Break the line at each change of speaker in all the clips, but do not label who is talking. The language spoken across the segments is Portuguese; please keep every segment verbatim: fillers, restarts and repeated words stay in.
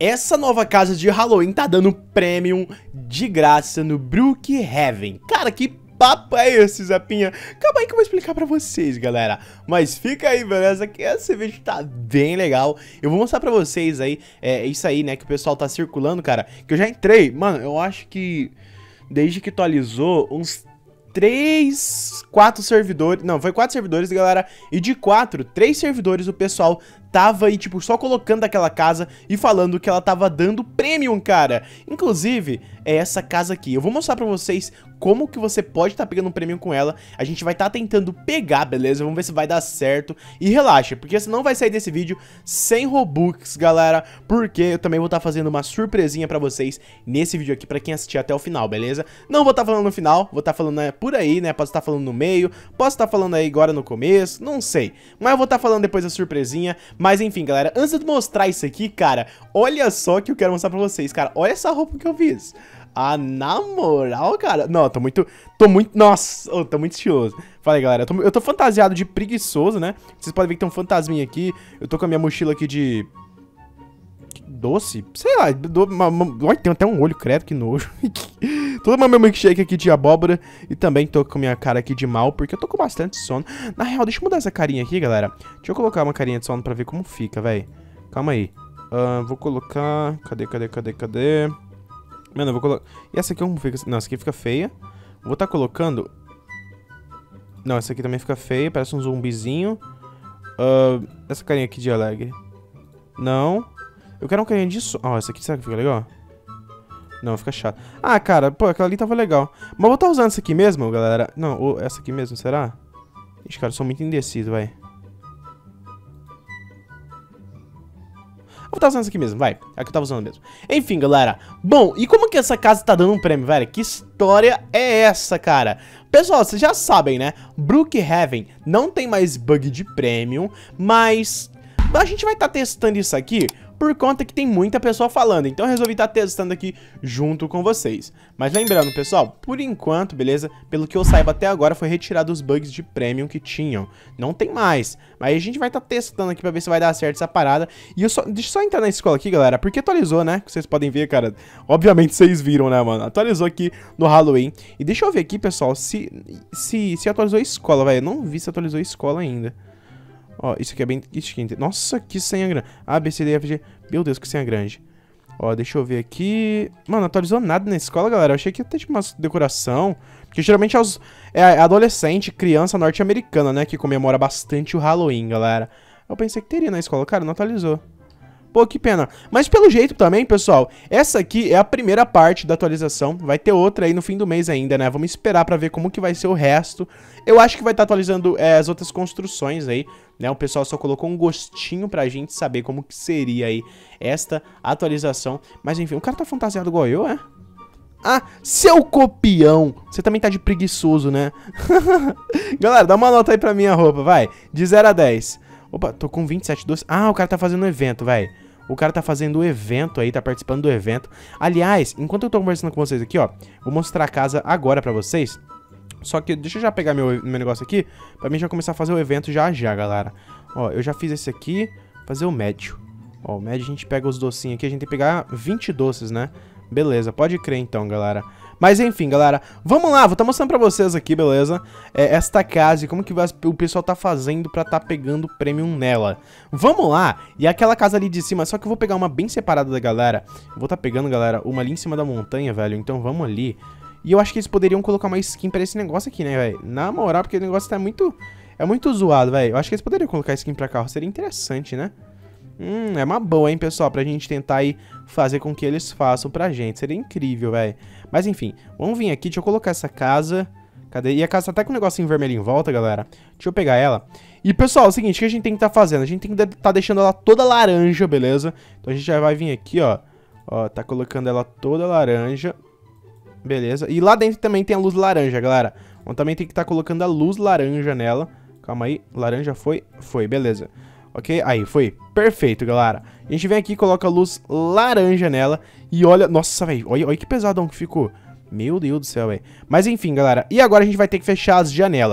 essa nova casa de Halloween tá dando Premium de graça no Brookhaven. Cara, que papo é esse, Zapinha? Calma aí que eu vou explicar pra vocês, galera. Mas fica aí, beleza? Que esse vídeo tá bem legal. Eu vou mostrar pra vocês aí, é isso aí, né, que o pessoal tá circulando, cara. Que eu já entrei, mano, eu acho que desde que atualizou, uns três, quatro servidores, não, foi quatro servidores, galera, e de quatro, três servidores o pessoal tava aí, tipo, só colocando aquela casa e falando que ela tava dando Premium, cara. Inclusive, é essa casa aqui. Eu vou mostrar pra vocês como que você pode estar tá pegando um Premium com ela. A gente vai estar tá tentando pegar, beleza? Vamos ver se vai dar certo. E relaxa, porque senão vai sair desse vídeo sem Robux, galera, porque eu também vou estar tá fazendo uma surpresinha pra vocês nesse vídeo aqui, pra quem assistir até o final, beleza? Não vou estar tá falando no final, vou estar tá falando né, por aí, né? Posso estar tá falando no meio, posso estar tá falando aí agora no começo, não sei. Mas eu vou estar tá falando depois da surpresinha. Mas enfim, galera, antes de mostrar isso aqui, cara, olha só que eu quero mostrar pra vocês, cara. Olha essa roupa que eu fiz. Ah, na moral, cara. Não, tô muito, tô muito, nossa, oh, tô muito estiloso. Fala aí, galera, eu tô, eu tô fantasiado de preguiçoso, né? Vocês podem ver que tem um fantasminha aqui. Eu tô com a minha mochila aqui de doce, sei lá, do, uma, uma, olha, tem até um olho, credo, que nojo. Toda uma meu milkshake aqui de abóbora. E também tô com minha cara aqui de mal, porque eu tô com bastante sono. Na real, deixa eu mudar essa carinha aqui, galera. Deixa eu colocar uma carinha de sono pra ver como fica, velho. Calma aí. uh, Vou colocar, cadê, cadê, cadê, cadê? Mano, eu vou colocar. E essa aqui como fica? Não, essa aqui fica feia. Vou estar tá colocando. Não, essa aqui também fica feia, parece um zumbizinho. uh, Essa carinha aqui de alegre. Não. Eu quero uma carinha de sono. Ó, oh, essa aqui será que fica legal? Não, fica chato. Ah, cara, pô, aquela ali tava legal. Mas eu vou estar usando essa aqui mesmo, galera. Não, ou essa aqui mesmo, será? Ixi, cara, eu sou muito indeciso, vai. Vou estar usando essa aqui mesmo, vai. É a que eu tava usando mesmo. Enfim, galera. Bom, e como que essa casa tá dando um prêmio, velho? Que história é essa, cara? Pessoal, vocês já sabem, né? Brookhaven não tem mais bug de Premium, mas a gente vai estar tá testando isso aqui por conta que tem muita pessoa falando. Então eu resolvi estar tá testando aqui junto com vocês. Mas lembrando, pessoal, por enquanto, beleza? Pelo que eu saiba até agora, foi retirado os bugs de Premium que tinham. Não tem mais. Mas a gente vai estar tá testando aqui pra ver se vai dar certo essa parada. E eu só... deixa eu só entrar na escola aqui, galera, porque atualizou, né? Vocês podem ver, cara. Obviamente vocês viram, né, mano? Atualizou aqui no Halloween. E deixa eu ver aqui, pessoal, se, se, se atualizou a escola, velho. Eu não vi se atualizou a escola ainda. Ó, isso aqui é bem... Isso aqui... Nossa, que senha grande. A, B, C, D, F, G... Meu Deus, que senha grande. Ó, deixa eu ver aqui... Mano, não atualizou nada na escola, galera. Eu achei que ia ter, tipo, uma decoração. Porque geralmente é, os... é adolescente, criança norte-americana, né? Que comemora bastante o Halloween, galera. Eu pensei que teria na escola. Cara, não atualizou. Pô, que pena. Mas pelo jeito também, pessoal, essa aqui é a primeira parte da atualização. Vai ter outra aí no fim do mês ainda, né? Vamos esperar pra ver como que vai ser o resto. Eu acho que vai estar atualizando é, as outras construções aí, né? O pessoal só colocou um gostinho pra gente saber como que seria aí esta atualização. Mas enfim, o cara tá fantasiado igual eu, é? Ah, seu copião. Você também tá de preguiçoso, né? Galera, dá uma nota aí pra minha roupa, vai. De zero a dez. Opa, tô com vinte e sete doces. Ah, o cara tá fazendo um evento, vai. O cara tá fazendo o evento aí, tá participando do evento. Aliás, enquanto eu tô conversando com vocês aqui, ó, vou mostrar a casa agora pra vocês. Só que deixa eu já pegar meu, meu negócio aqui, pra mim já começar a fazer o evento já já, galera. Ó, eu já fiz esse aqui, fazer o médio. Ó, o médio a gente pega os docinhos aqui, a gente tem que pegar vinte doces, né? Beleza, pode crer então, galera. Mas enfim, galera, vamos lá, vou estar mostrando pra vocês aqui, beleza? É, esta casa e como que o pessoal tá fazendo pra tá pegando Premium nela. Vamos lá, e aquela casa ali de cima, só que eu vou pegar uma bem separada da galera. Eu vou tá pegando, galera, uma ali em cima da montanha, velho, então vamos ali. E eu acho que eles poderiam colocar uma skin pra esse negócio aqui, né, velho? Na moral, porque o negócio tá muito... É muito zoado, velho. Eu acho que eles poderiam colocar skin pra carro, seria interessante, né? Hum, é uma boa, hein, pessoal, pra gente tentar aí fazer com que eles façam pra gente. Seria incrível, velho. Mas enfim, vamos vir aqui, deixa eu colocar essa casa. Cadê? E a casa tá até com um negocinho vermelho em volta, galera. Deixa eu pegar ela. E, pessoal, é o seguinte, o que a gente tem que tá fazendo? A gente tem que tá deixando ela toda laranja, beleza? Então a gente já vai vir aqui, ó. Ó, tá colocando ela toda laranja. Beleza. E lá dentro também tem a luz laranja, galera. Então também tem que tá colocando a luz laranja nela. Calma aí, laranja foi? Foi, beleza. Ok, aí, foi. Perfeito, galera. A gente vem aqui e coloca a luz laranja nela. E olha, nossa, velho, olha, olha que pesadão que ficou. Meu Deus do céu, velho. Mas enfim, galera. E agora a gente vai ter que fechar as janelas.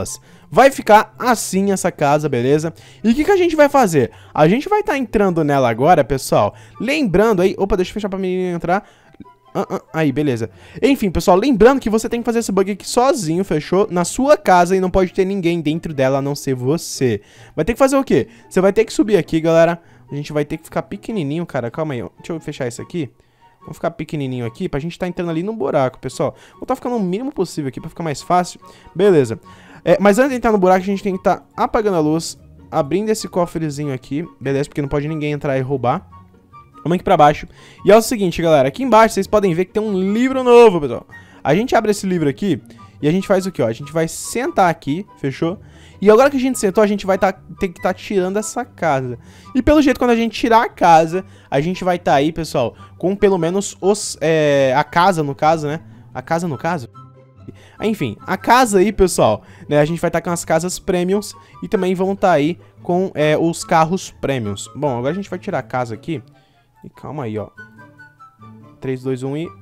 vai ficar assim essa casa, beleza? E o que, que a gente vai fazer? A gente vai estar tá entrando nela agora, pessoal. Lembrando aí... Opa, deixa eu fechar pra mim entrar. Uh, uh, aí, beleza. Enfim, pessoal, lembrando que você tem que fazer esse bug aqui sozinho, fechou? Na sua casa e não pode ter ninguém dentro dela a não ser você. Vai ter que fazer o quê? Você vai ter que subir aqui, galera. A gente vai ter que ficar pequenininho, cara. Calma aí, deixa eu fechar isso aqui. Vamos ficar pequenininho aqui pra gente tá entrando ali no buraco, pessoal. Vou tá ficando o mínimo possível aqui pra ficar mais fácil. Beleza. É, mas antes de entrar no buraco, a gente tem que tá apagando a luz, abrindo esse cofrezinho aqui, beleza? Porque não pode ninguém entrar e roubar. Vamos aqui pra baixo. E é o seguinte, galera. Aqui embaixo vocês podem ver que tem um livro novo, pessoal. A gente abre esse livro aqui e a gente faz o quê, ó? A gente vai sentar aqui, fechou? E agora que a gente sentou, a gente vai tá, ter que estar tá tirando essa casa. E pelo jeito, quando a gente tirar a casa, a gente vai estar tá aí, pessoal, com pelo menos os, é, a casa, no caso, né? A casa, no caso? Enfim, a casa aí, pessoal, né? A gente vai estar tá com as casas premiums e também vão estar tá aí com é, os carros premiums. Bom, agora a gente vai tirar a casa aqui. E calma aí, ó. três, dois, um e...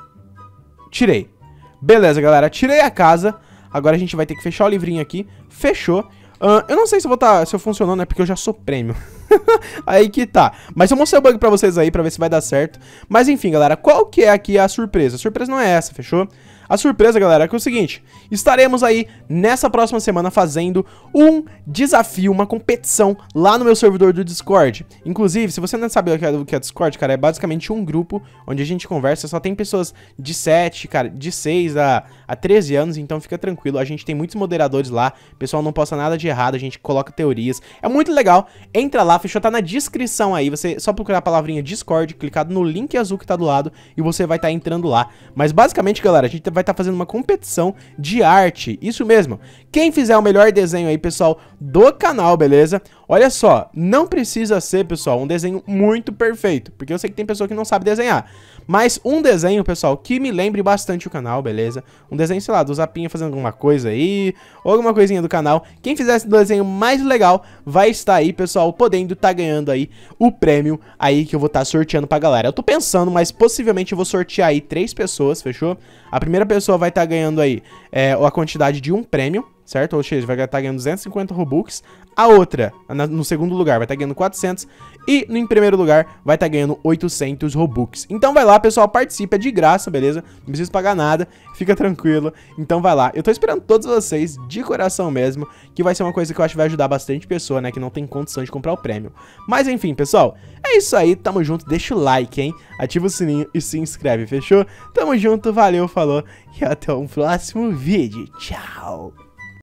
Tirei. Beleza, galera. Tirei a casa. Agora a gente vai ter que fechar o livrinho aqui. Fechou. Uh, eu não sei se eu vou tá, se eu funcionou, né? Porque eu já sou prêmio. Aí que tá. Mas eu mostrei o bug pra vocês aí, pra ver se vai dar certo. Mas enfim, galera. Qual que é aqui a surpresa? A surpresa não é essa, fechou? A surpresa, galera, é que é o seguinte. Estaremos aí nessa próxima semana fazendo um desafio, uma competição lá no meu servidor do Discord. Inclusive, se você não sabe o que é, o que é Discord, cara, é basicamente um grupo onde a gente conversa. Só tem pessoas de sete, cara, de seis a, a treze anos, então fica tranquilo. A gente tem muitos moderadores lá, o pessoal não posta nada de errado, a gente coloca teorias. É muito legal. Entra lá, fechou, tá na descrição aí. Você só procurar a palavrinha Discord, clicado no link azul que tá do lado e você vai estar tá entrando lá. Mas basicamente, galera, a gente vai estar tá fazendo uma competição de arte. Isso mesmo. Quem fizer o melhor desenho aí, pessoal, do canal, beleza? Olha só, não precisa ser, pessoal, um desenho muito perfeito, porque eu sei que tem pessoa que não sabe desenhar. Mas um desenho, pessoal, que me lembre bastante o canal, beleza? Um desenho, sei lá, do Zapinha fazendo alguma coisa aí, ou alguma coisinha do canal. Quem fizer esse desenho mais legal vai estar aí, pessoal, podendo estar tá ganhando aí o prêmio aí que eu vou estar tá sorteando pra galera. Eu tô pensando, mas possivelmente eu vou sortear aí três pessoas, fechou? A primeira pessoa vai estar tá ganhando aí é, a quantidade de um prêmio, certo? Ou seja, vai estar tá ganhando duzentos e cinquenta Robux. A outra, na, no segundo lugar, vai estar tá ganhando quatrocentos. E no em primeiro lugar, vai estar tá ganhando oitocentos Robux. Então vai lá, pessoal, participa, é de graça, beleza? Não precisa pagar nada, fica tranquilo. Então vai lá. Eu tô esperando todos vocês, de coração mesmo, que vai ser uma coisa que eu acho que vai ajudar bastante pessoa, né? Que não tem condição de comprar o prêmio. Mas enfim, pessoal, é isso aí. Tamo junto, deixa o like, hein? Ativa o sininho e se inscreve, fechou? Tamo junto, valeu, falou. E até o próximo vídeo. Tchau!